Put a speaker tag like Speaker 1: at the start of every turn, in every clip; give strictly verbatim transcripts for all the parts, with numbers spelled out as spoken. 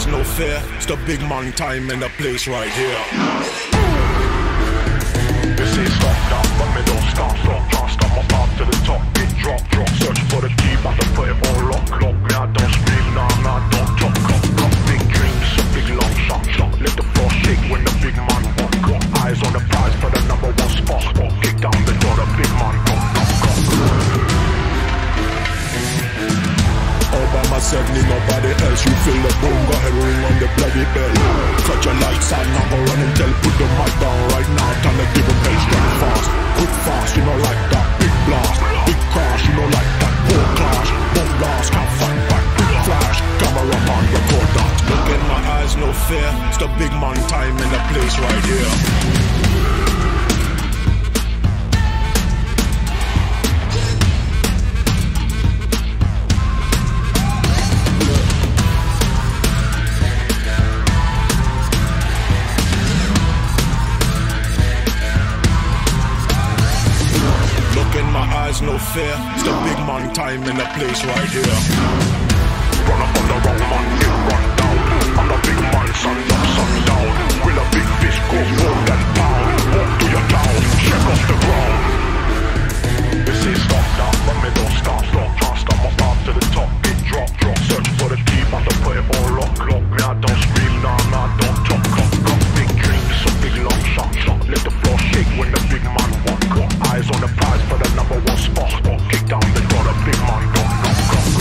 Speaker 1: no fear. It's the big man time in the place right here. This is locked up, but me don't stop, stop, can't stop my path to the top. Big drop, drop, search for the key, but I put it on lock, lock. Me I don't scream, nah, nah, don't talk, got, got big dreams, a big long shot, shot. Let the floor shake when the big man walk, walk. Eyes on the prize for the number one spot, spot. Kick down the door, the big man come, come, come. All by myself, need nobody else. You feel the boom, go ahead, ring on the bloody bell. Cut your lights out, now go run and tell. Put the mic down right now, time to give them bass. Strike fast, quick fast, you know like that. Big blast, big crash, you know like that. Poor clash, bomb blast, can't fight back. Big flash, camera man, record that. Look in my eyes, no fear. It's the big man time in the place right here. No fear, it's the big man time in the place right here. Run up on the wrong man, get run down. I'm the big man, sun up, sun down. Will a big fish go more than pound? Walk to your town, check off the ground. This is locked up, but me don't stop, stop, can't stop my path to the top. Big drop, drop, search for the key, but I put it on lock, lock. Me I don't scream, nah, nah, don't talk, got, got big dreams, a big long shot, shot. Let the floor shake when the big man walk, walk. Eyes on the prize for the number one spot, spot. Kick down the door, the big man come, come, come.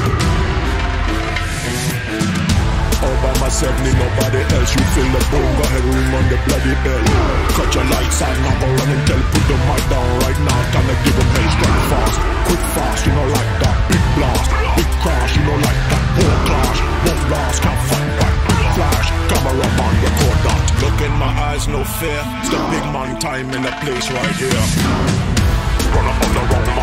Speaker 1: All by myself, need nobody else. You feel the boom, go ahead, ring on the bloody bell. Cut your lights out, now go run and tell. Put the mic down right now, time to give them bass. Strike fast, quick fast, you know like that. Big blast, big crash, you know like that. Poor clash, bomb blast, can't fight back. Quick flash, camera man, record that. Look in my eyes, no fear. It's the big man time in the place right here. Run up on the wrong man.